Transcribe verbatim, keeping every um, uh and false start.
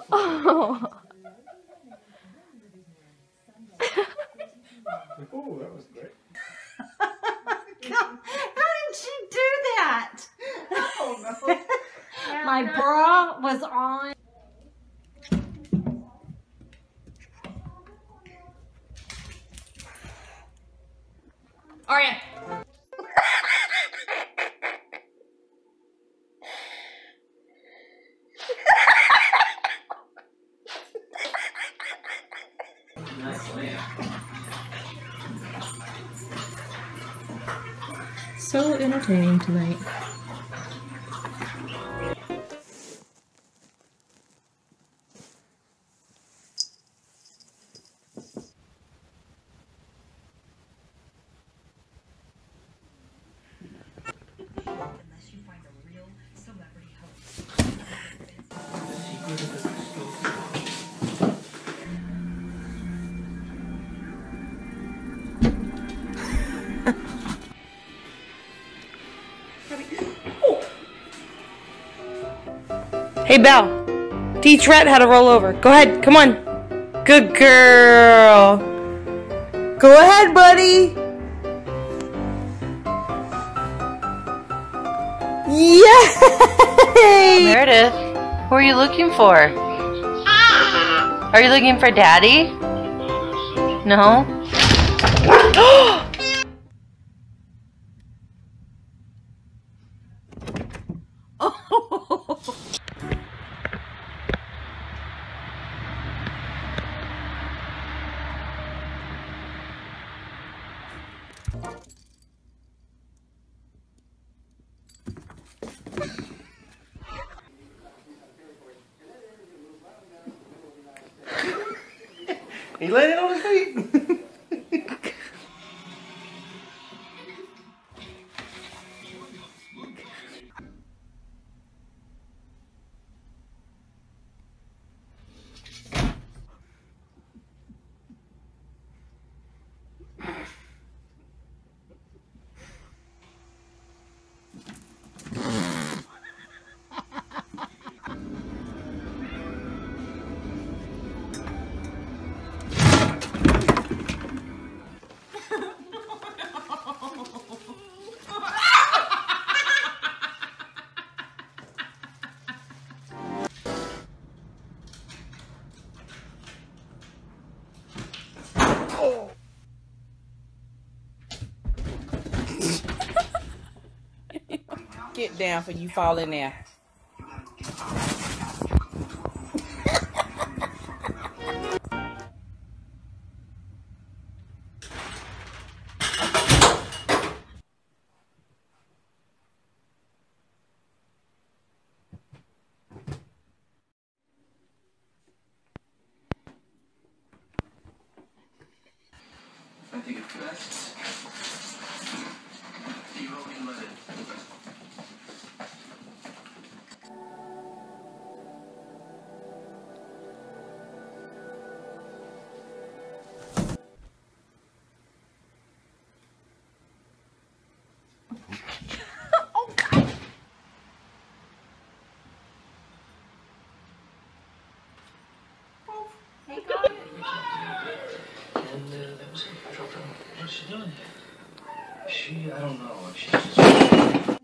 Oh. Oh, that was great. How did she do that? Oh, no. My bra was on. Aria. So entertaining tonight. Unless you find a real celebrity host. Hey, Belle. Teach Rhett how to roll over. Go ahead. Come on. Good girl. Go ahead, buddy. Yay! Meredith, who are you looking for? Are you looking for Daddy? No? He landed on his feet. Get down for you fall in there. I think it's best. You only let it. And uh, that was it. I dropped her. What's she doing? She, I don't know. She's just.